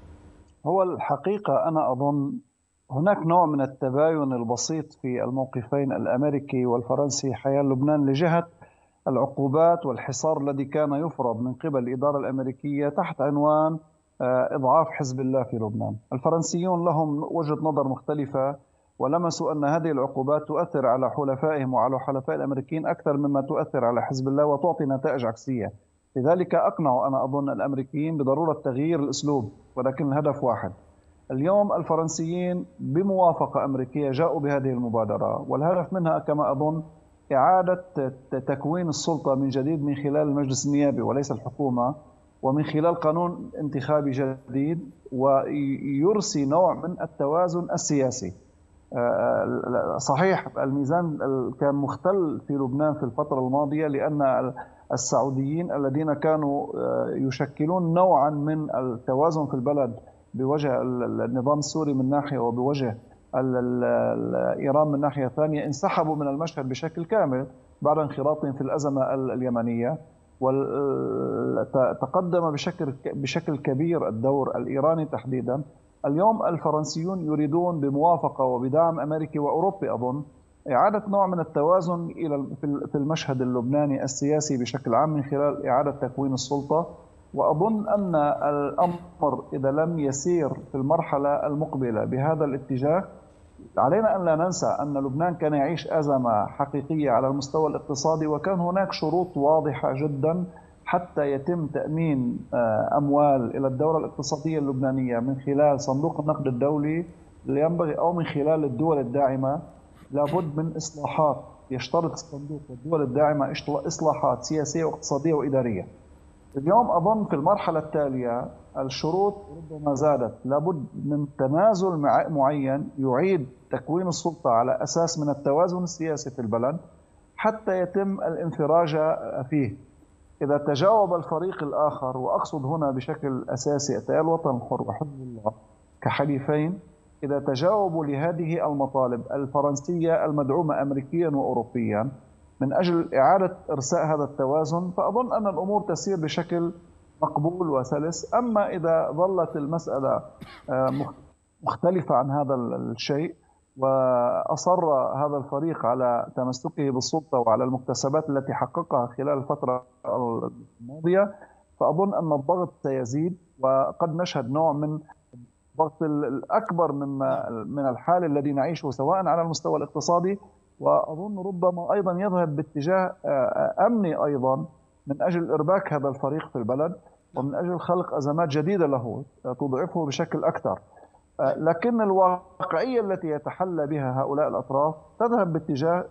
هو الحقيقة أنا أظن هناك نوع من التباين البسيط في الموقفين الأمريكي والفرنسي حيال لبنان لجهة العقوبات والحصار الذي كان يفرض من قبل الإدارة الأمريكية تحت عنوان إضعاف حزب الله في لبنان. الفرنسيون لهم وجهة نظر مختلفة ولمسوا أن هذه العقوبات تؤثر على حلفائهم وعلى حلفاء الأمريكيين أكثر مما تؤثر على حزب الله وتعطي نتائج عكسية. لذلك أقنعوا أنا أظن الأمريكيين بضرورة تغيير الأسلوب، ولكن الهدف واحد. اليوم الفرنسيين بموافقة أمريكية جاءوا بهذه المبادرة، والهدف منها كما أظن إعادة تكوين السلطة من جديد من خلال المجلس النيابي وليس الحكومة، ومن خلال قانون انتخابي جديد، ويرسي نوع من التوازن السياسي. صحيح الميزان كان مختل في لبنان في الفترة الماضية لأن السعوديين الذين كانوا يشكلون نوعا من التوازن في البلد بوجه النظام السوري من ناحية وبوجه إيران من ناحية ثانية انسحبوا من المشهد بشكل كامل بعد انخراطهم في الأزمة اليمنية، وتقدم بشكل بشكل كبير الدور الإيراني تحديدا. اليوم الفرنسيون يريدون بموافقة وبدعم أمريكي وأوروبي أظن إعادة نوع من التوازن إلى في المشهد اللبناني السياسي بشكل عام من خلال إعادة تكوين السلطة. وأظن أن الأمر إذا لم يسير في المرحلة المقبلة بهذا الاتجاه، علينا أن لا ننسى أن لبنان كان يعيش أزمة حقيقية على المستوى الاقتصادي، وكان هناك شروط واضحة جدا حتى يتم تأمين أموال إلى الدورة الاقتصادية اللبنانية من خلال صندوق النقد الدولي اللي ينبغي أو من خلال الدول الداعمة. لابد من إصلاحات، يشترط الصندوق والدول الداعمة إصلاحات سياسية واقتصادية وإدارية. اليوم أظن في المرحلة التالية الشروط ربما زادت، لابد من تنازل معين يعيد تكوين السلطة على أساس من التوازن السياسي في البلد حتى يتم الانفراج فيه. إذا تجاوب الفريق الآخر، وأقصد هنا بشكل أساسي التيار الوطني الحر وحزب الله كحليفين، إذا تجاوبوا لهذه المطالب الفرنسية المدعومة أمريكيا وأوروبيا من أجل إعادة إرساء هذا التوازن، فأظن أن الأمور تسير بشكل مقبول وسلس. أما إذا ظلت المسألة مختلفة عن هذا الشيء وأصر هذا الفريق على تمسكه بالسلطة وعلى المكتسبات التي حققها خلال الفترة الماضية، فأظن أن الضغط سيزيد، وقد نشهد نوع من الضغط الأكبر مما من الحال الذي نعيشه سواء على المستوى الاقتصادي، وأظن ربما أيضا يذهب باتجاه أمني أيضا من أجل إرباك هذا الفريق في البلد، ومن أجل خلق أزمات جديدة له تضعفه بشكل أكثر. لكن الواقعية التي يتحلى بها هؤلاء الأطراف تذهب باتجاه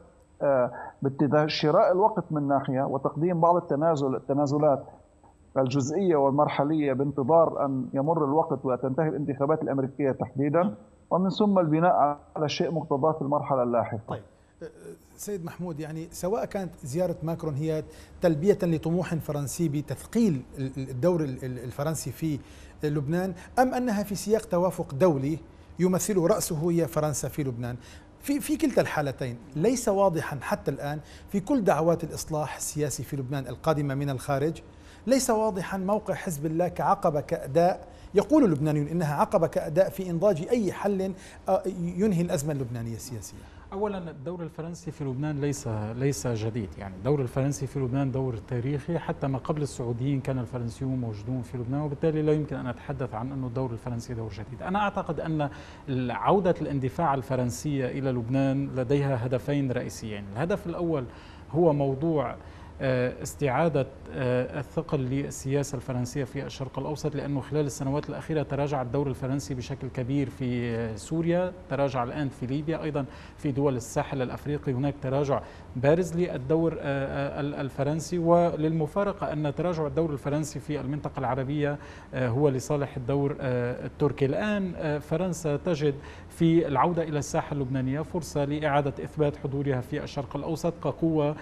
باتجاه شراء الوقت من ناحية، وتقديم بعض التنازل التنازلات الجزئية والمرحلية بانتظار أن يمر الوقت وتنتهي الانتخابات الأمريكية تحديدا، ومن ثم البناء على شيء مقتضاه في المرحلة اللاحقة. طيب سيد محمود، يعني سواء كانت زيارة ماكرون هي تلبية لطموح فرنسي بتثقيل الدور الفرنسي في لبنان، أم أنها في سياق توافق دولي يمثله رأسه هي فرنسا في لبنان، في في كلتا الحالتين ليس واضحا حتى الآن في كل دعوات الإصلاح السياسي في لبنان القادمة من الخارج، ليس واضحا موقع حزب الله كعقبة كأداء، يقول اللبنانيون إنها عقبة كأداء في إنضاج أي حل ينهي الأزمة اللبنانية السياسية. اولا الدور الفرنسي في لبنان ليس ليس جديد، يعني الدور الفرنسي في لبنان دور تاريخي، حتى ما قبل السعوديين كان الفرنسيون موجودون في لبنان، وبالتالي لا يمكن ان اتحدث عن انه الدور الفرنسي دور جديد. انا اعتقد ان عودة الاندفاع الفرنسية الى لبنان لديها هدفين رئيسيين، الهدف الاول هو موضوع استعادة الثقل للسياسة الفرنسية في الشرق الأوسط، لأنه خلال السنوات الأخيرة تراجع الدور الفرنسي بشكل كبير في سوريا، تراجع الآن في ليبيا، أيضا في دول الساحل الأفريقي هناك تراجع بارز للدور الفرنسي، وللمفارقة أن تراجع الدور الفرنسي في المنطقة العربية هو لصالح الدور التركي. الآن فرنسا تجد في العودة إلى الساحة اللبنانية فرصة لإعادة إثبات حضورها في الشرق الأوسط كقوة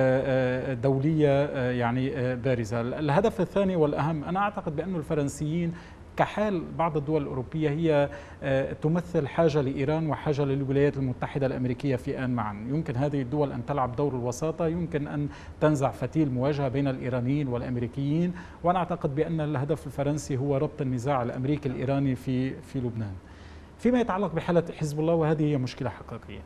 دولية يعني بارزة. الهدف الثاني والأهم، أنا أعتقد بأن الفرنسيين كحال بعض الدول الأوروبية هي تمثل حاجة لإيران وحاجة للولايات المتحدة الأمريكية في آن معا، يمكن هذه الدول أن تلعب دور الوساطة، يمكن أن تنزع فتيل مواجهة بين الإيرانيين والأمريكيين، وأنا أعتقد بأن الهدف الفرنسي هو ربط النزاع الأمريكي الإيراني في في لبنان. فيما يتعلق بحالة حزب الله، وهذه هي مشكلة حقيقية،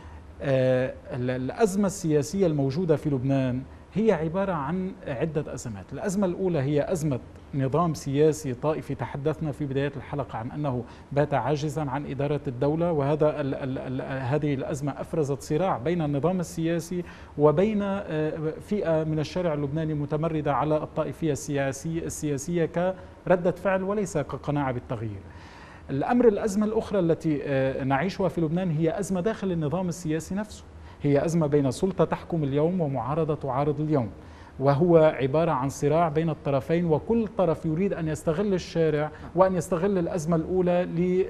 الأزمة السياسية الموجودة في لبنان هي عبارة عن عدة أزمات. الأزمة الأولى هي أزمة نظام سياسي طائفي، تحدثنا في بداية الحلقة عن أنه بات عاجزا عن إدارة الدولة، وهذا ال ال ال هذه الأزمة أفرزت صراع بين النظام السياسي وبين فئة من الشارع اللبناني متمردة على الطائفية السياسية السياسية كردة فعل وليس كقناعة بالتغيير. الأمر الأزمة الأخرى التي نعيشها في لبنان هي أزمة داخل النظام السياسي نفسه، هي أزمة بين سلطة تحكم اليوم ومعارضة تعارض اليوم، وهو عبارة عن صراع بين الطرفين، وكل طرف يريد أن يستغل الشارع وأن يستغل الأزمة الأولى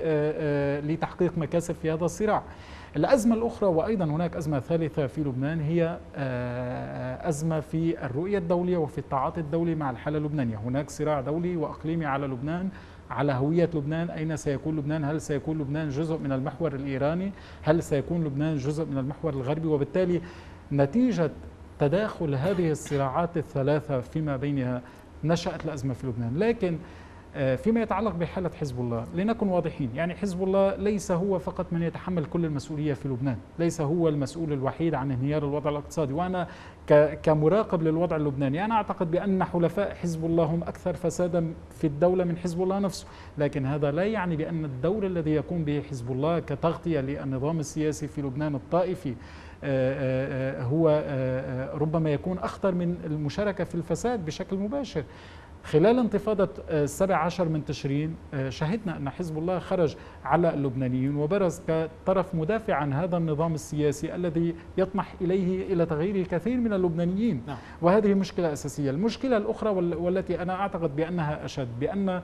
لتحقيق مكاسب في هذا الصراع. الأزمة الأخرى وأيضا هناك أزمة ثالثة في لبنان هي أزمة في الرؤية الدولية وفي التعاطي الدولي مع الحالة اللبنانية، هناك صراع دولي وإقليمي على لبنان، على هوية لبنان، أين سيكون لبنان؟ هل سيكون لبنان جزء من المحور الإيراني؟ هل سيكون لبنان جزء من المحور الغربي؟ وبالتالي نتيجة تداخل هذه الصراعات الثلاثة فيما بينها نشأت الأزمة في لبنان. لكن فيما يتعلق بحالة حزب الله لنكن واضحين، يعني حزب الله ليس هو فقط من يتحمل كل المسؤولية في لبنان، ليس هو المسؤول الوحيد عن انهيار الوضع الاقتصادي، وأنا كمراقب للوضع اللبناني أنا أعتقد بأن حلفاء حزب الله هم أكثر فسادا في الدولة من حزب الله نفسه، لكن هذا لا يعني بأن الدور الذي يقوم به حزب الله كتغطية للنظام السياسي في لبنان الطائفي هو ربما يكون أخطر من المشاركة في الفساد بشكل مباشر. خلال انتفاضة السابع عشر من تشرين شهدنا أن حزب الله خرج على اللبنانيين وبرز كطرف مدافع عن هذا النظام السياسي الذي يطمح إليه إلى تغيير الكثير من اللبنانيين، وهذه مشكلة أساسية. المشكلة الأخرى والتي أنا أعتقد بأنها أشد، بأن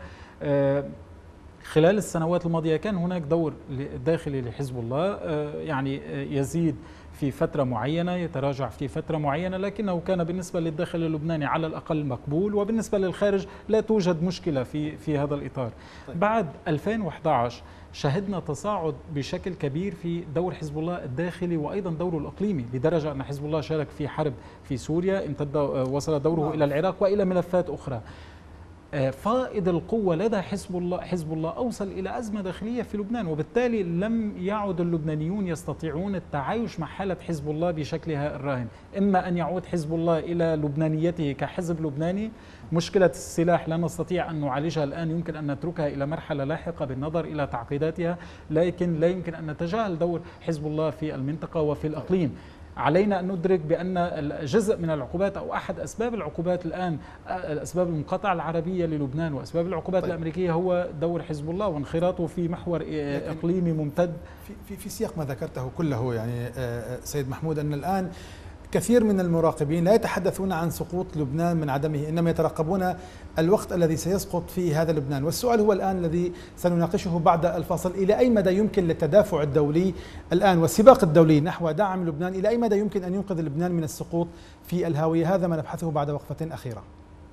خلال السنوات الماضية كان هناك دور داخلي لحزب الله يعني يزيد في فترة معينة، يتراجع في فترة معينة، لكنه كان بالنسبة للداخل اللبناني على الأقل مقبول، وبالنسبة للخارج لا توجد مشكلة في في هذا الإطار. طيب. بعد ألفين وأحد عشر شهدنا تصاعد بشكل كبير في دور حزب الله الداخلي وأيضا دوره الإقليمي، لدرجة أن حزب الله شارك في حرب في سوريا، امتد وصل دوره نعم. إلى العراق وإلى ملفات أخرى. فائض القوة لدى حزب الله حزب الله أوصل إلى أزمة داخلية في لبنان، وبالتالي لم يعد اللبنانيون يستطيعون التعايش مع حالة حزب الله بشكلها الراهن. إما أن يعود حزب الله إلى لبنانيته كحزب لبناني، مشكلة السلاح لا نستطيع أن نعالجها الآن، يمكن أن نتركها إلى مرحلة لاحقة بالنظر إلى تعقيداتها، لكن لا يمكن أن نتجاهل دور حزب الله في المنطقة وفي الإقليم. علينا أن ندرك بأن جزء من العقوبات أو أحد أسباب العقوبات الآن، الأسباب المقاطعة العربية للبنان وأسباب العقوبات طيب. الأمريكية هو دور حزب الله وانخراطه في محور إقليمي ممتد. في, في, في سياق ما ذكرته كله يعني سيد محمود، أن الآن كثير من المراقبين لا يتحدثون عن سقوط لبنان من عدمه، إنما يترقبون الوقت الذي سيسقط فيه هذا لبنان. والسؤال هو الآن الذي سنناقشه بعد الفاصل: إلى أي مدى يمكن للتدافع الدولي الآن والسباق الدولي نحو دعم لبنان، إلى أي مدى يمكن أن ينقذ لبنان من السقوط في الهاوية؟ هذا ما نبحثه بعد وقفة أخيرة.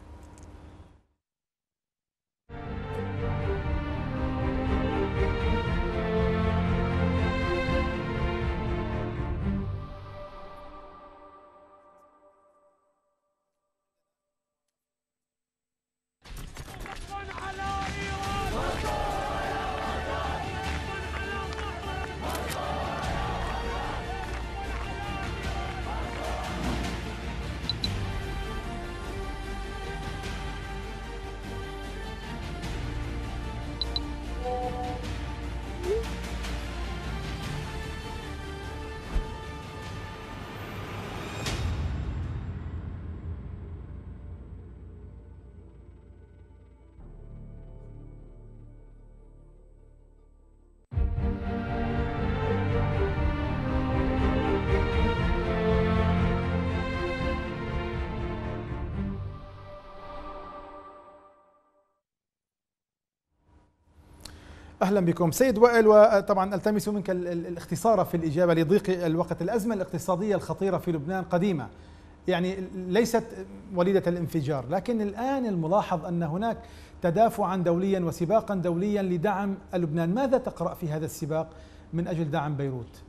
أهلا بكم سيد وائل، وطبعا التمس منك الاختصار في الإجابة لضيق الوقت. الأزمة الاقتصادية الخطيرة في لبنان قديمة، يعني ليست وليدة الانفجار، لكن الآن الملاحظ أن هناك تدافعا دوليا وسباقا دوليا لدعم لبنان. ماذا تقرأ في هذا السباق من أجل دعم بيروت؟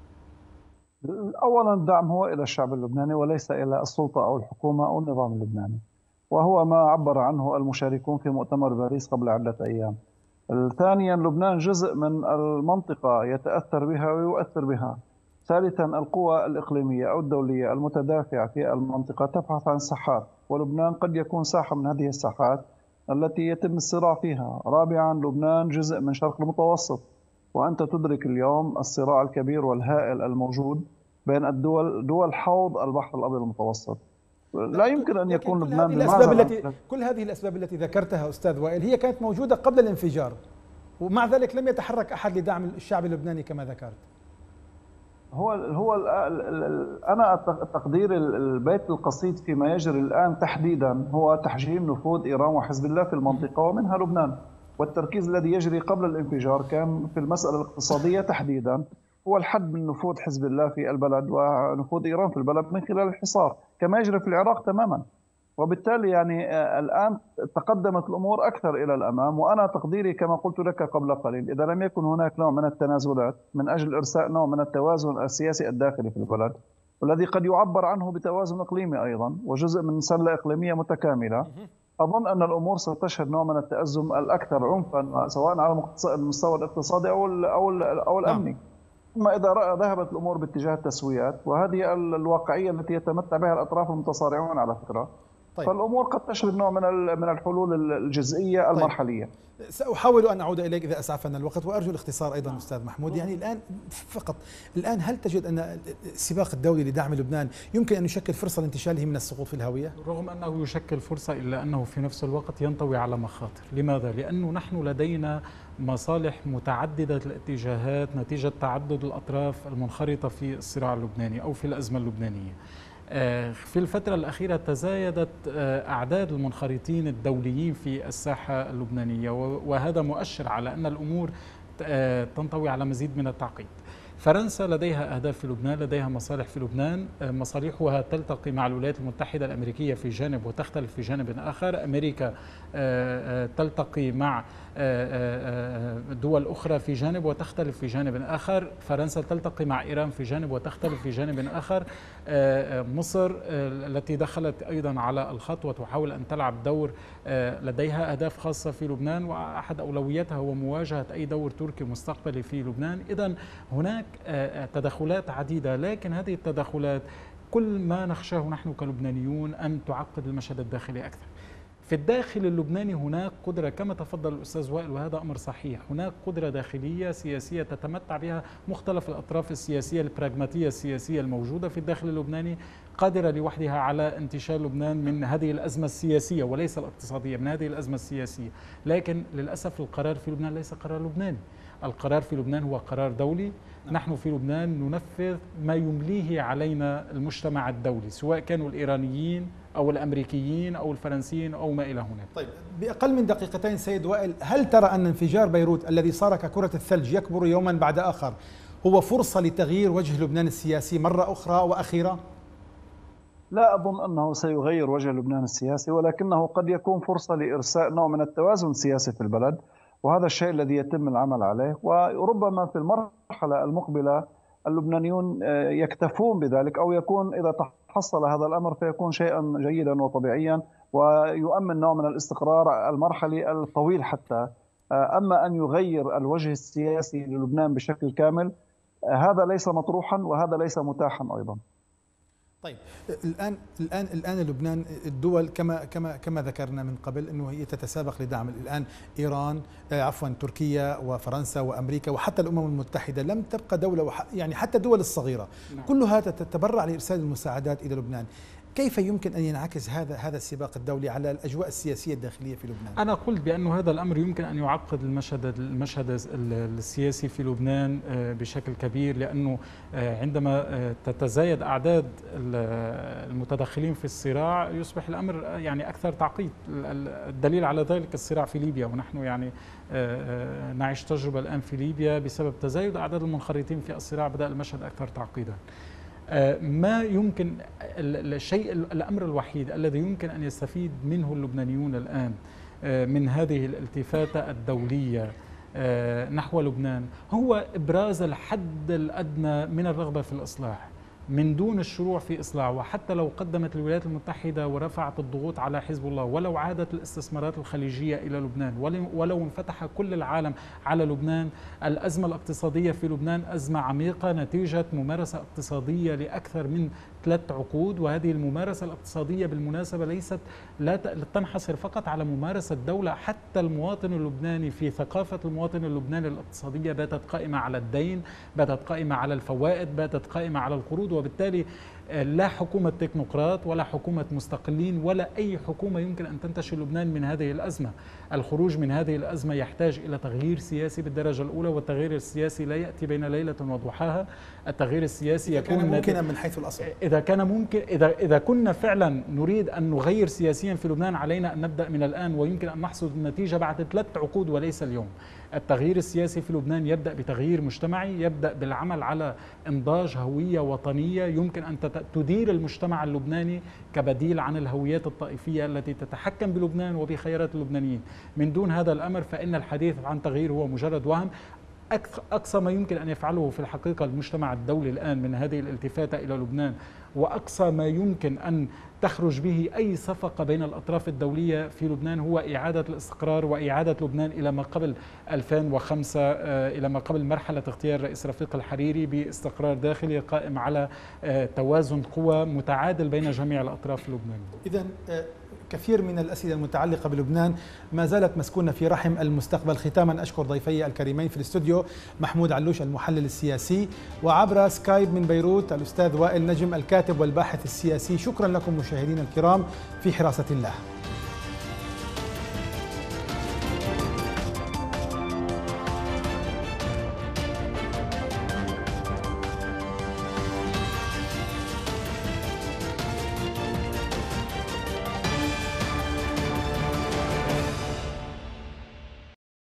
أولا الدعم هو إلى الشعب اللبناني وليس إلى السلطة أو الحكومة أو النظام اللبناني، وهو ما عبر عنه المشاركون في مؤتمر باريس قبل عدة أيام. ثانيا لبنان جزء من المنطقة يتأثر بها ويؤثر بها. ثالثا القوى الإقليمية أو الدولية المتدافعة في المنطقة تبحث عن ساحات، ولبنان قد يكون ساحة من هذه الساحات التي يتم الصراع فيها. رابعا لبنان جزء من شرق المتوسط، وأنت تدرك اليوم الصراع الكبير والهائل الموجود بين الدول دول حوض البحر الأبيض المتوسط. لا يمكن أن يكون كل لبنان هذه الأسباب التي كل هذه الأسباب التي ذكرتها أستاذ وائل هي كانت موجودة قبل الانفجار، ومع ذلك لم يتحرك أحد لدعم الشعب اللبناني كما ذكرت. هو هو أنا تقدير البيت القصيد فيما يجري الآن تحديدا هو تحجيم نفوذ إيران وحزب الله في المنطقة ومنها لبنان، والتركيز الذي يجري قبل الانفجار كان في المسألة الاقتصادية تحديدا هو الحد من نفوذ حزب الله في البلد ونفوذ إيران في البلد من خلال الحصار كما يجري في العراق تماما. وبالتالي يعني الآن تقدمت الأمور أكثر إلى الأمام، وأنا تقديري كما قلت لك قبل قليل إذا لم يكن هناك نوع من التنازلات من أجل إرساء نوع من التوازن السياسي الداخلي في البلد، والذي قد يعبر عنه بتوازن إقليمي أيضا وجزء من سلة إقليمية متكاملة، أظن أن الأمور ستشهد نوع من التأزم الأكثر عنفا سواء على المستوى الاقتصادي أو أو أو الأمني. أما إذا ذهبت الأمور باتجاه التسويات، وهذه الواقعية التي يتمتع بها الأطراف المتصارعون على فكرة، طيب. فالأمور قد تشهد نوع من من الحلول الجزئية المرحلية. طيب. سأحاول أن أعود إليك إذا أسعفنا الوقت، وأرجو الاختصار أيضا أستاذ محمود. يعني الآن فقط الآن هل تجد أن السباق الدولي لدعم لبنان يمكن أن يشكل فرصة لانتشاله من السقوط في الهاوية؟ رغم أنه يشكل فرصة إلا أنه في نفس الوقت ينطوي على مخاطر. لماذا؟ لأنه نحن لدينا مصالح متعددة الاتجاهات نتيجة تعدد الأطراف المنخرطة في الصراع اللبناني أو في الأزمة اللبنانية. في الفترة الأخيرة تزايدت أعداد المنخرطين الدوليين في الساحة اللبنانية، وهذا مؤشر على أن الأمور تنطوي على مزيد من التعقيد. فرنسا لديها أهداف في لبنان، لديها مصالح في لبنان، مصالحها تلتقي مع الولايات المتحدة الأمريكية في جانب وتختلف في جانب آخر. أمريكا تلتقي مع دول أخرى في جانب وتختلف في جانب آخر. فرنسا تلتقي مع إيران في جانب وتختلف في جانب آخر. مصر التي دخلت أيضا على الخط وتحاول أن تلعب دور، لديها أهداف خاصة في لبنان، وأحد أولوياتها هو مواجهة أي دور تركي مستقبلي في لبنان. إذن هناك تدخلات عديدة، لكن هذه التدخلات كل ما نخشاه نحن كلبنانيون أن تعقد المشهد الداخلي أكثر. في الداخل اللبناني هناك قدرة كما تفضل الأستاذ وائل، وهذا أمر صحيح، هناك قدرة داخلية سياسية تتمتع بها مختلف الأطراف السياسية البراغماتية السياسية الموجودة في الداخل اللبناني، قادرة لوحدها على انتشال لبنان من هذه الأزمة السياسية وليس الاقتصادية، من هذه الأزمة السياسية. لكن للأسف القرار في لبنان ليس قرار لبناني، القرار في لبنان هو قرار دولي. نحن في لبنان ننفذ ما يمليه علينا المجتمع الدولي، سواء كانوا الإيرانيين أو الأمريكيين أو الفرنسيين أو ما إلى هناك. طيب، بأقل من دقيقتين سيد وائل، هل ترى أن انفجار بيروت الذي صار ككرة الثلج يكبر يوما بعد آخر هو فرصة لتغيير وجه لبنان السياسي مرة أخرى وأخيرة؟ لا أظن أنه سيغير وجه لبنان السياسي، ولكنه قد يكون فرصة لإرساء نوع من التوازن السياسي في البلد، وهذا الشيء الذي يتم العمل عليه. وربما في المرحلة المقبلة اللبنانيون يكتفون بذلك، أو يكون إذا تحصل هذا الأمر فيكون شيئا جيدا وطبيعيا ويؤمن نوع من الاستقرار المرحلي الطويل حتى. أما أن يغير الوجه السياسي للبنان بشكل كامل هذا ليس مطروحا وهذا ليس متاحا أيضا. طيب، الآن الآن الآن لبنان الدول كما كما كما ذكرنا من قبل انه هي تتسابق لدعم الآن ايران، عفوا تركيا وفرنسا وامريكا وحتى الامم المتحدة، لم تبقى دولة يعني حتى الدول الصغيرة كلها تتبرع لارسال المساعدات الى لبنان. كيف يمكن أن ينعكس هذا هذا السباق الدولي على الأجواء السياسية الداخلية في لبنان؟ أنا قلت بأن هذا الأمر يمكن أن يعقد المشهد المشهد السياسي في لبنان بشكل كبير، لأنه عندما تتزايد أعداد المتدخلين في الصراع يصبح الأمر يعني أكثر تعقيد. الدليل على ذلك الصراع في ليبيا، ونحن يعني نعيش تجربة الآن في ليبيا بسبب تزايد أعداد المنخرطين في الصراع بدأ المشهد أكثر تعقيدا. ما يمكن الشيء الأمر الوحيد الذي يمكن أن يستفيد منه اللبنانيون الآن من هذه الالتفاتة الدولية نحو لبنان هو إبراز الحد الأدنى من الرغبة في الإصلاح من دون الشروع في إصلاح. وحتى لو قدمت الولايات المتحدة ورفعت الضغوط على حزب الله، ولو عادت الاستثمارات الخليجية إلى لبنان، ولو انفتح كل العالم على لبنان، الأزمة الاقتصادية في لبنان أزمة عميقة نتيجة ممارسة اقتصادية لأكثر من ثلاث عقود. وهذه الممارسة الاقتصادية بالمناسبة ليست لا تنحصر فقط على ممارسة الدولة، حتى المواطن اللبناني في ثقافة المواطن اللبناني الاقتصادية باتت قائمة على الدين، باتت قائمة على الفوائد، باتت قائمة على القروض. وبالتالي لا حكومة تكنوقراط ولا حكومة مستقلين ولا أي حكومة يمكن أن تنتشل لبنان من هذه الأزمة. الخروج من هذه الأزمة يحتاج إلى تغيير سياسي بالدرجة الأولى، والتغيير السياسي لا يأتي بين ليلة وضحاها. التغيير السياسي يكون كان ممكنا من حيث الأصل. إذا كان ممكن، إذا إذا كنا فعلا نريد أن نغير سياسيا في لبنان علينا أن نبدأ من الآن، ويمكن أن نحصد النتيجة بعد ثلاث عقود وليس اليوم. التغيير السياسي في لبنان يبدأ بتغيير مجتمعي، يبدأ بالعمل على إنضاج هوية وطنية يمكن أن تدير المجتمع اللبناني كبديل عن الهويات الطائفية التي تتحكم بلبنان وبخيارات اللبنانيين. من دون هذا الأمر فإن الحديث عن تغيير هو مجرد وهم. أقصى ما يمكن أن يفعله في الحقيقة المجتمع الدولي الآن من هذه الالتفاتة إلى لبنان، وأقصى ما يمكن أن تخرج به أي صفقة بين الأطراف الدولية في لبنان هو إعادة الاستقرار وإعادة لبنان إلى ما قبل ألفين وخمسة، إلى ما قبل مرحلة اختيار رئيس رفيق الحريري باستقرار داخلي قائم على توازن قوى متعادل بين جميع الأطراف اللبنانية. إذن كثير من الأسئلة المتعلقة بلبنان ما زالت مسكونة في رحم المستقبل. ختاما أشكر ضيفي الكريمين في الاستوديو، محمود علوش المحلل السياسي، وعبر سكايب من بيروت الأستاذ وائل نجم الكاتب والباحث السياسي. شكرا لكم مشاهدينا الكرام في حراسة الله.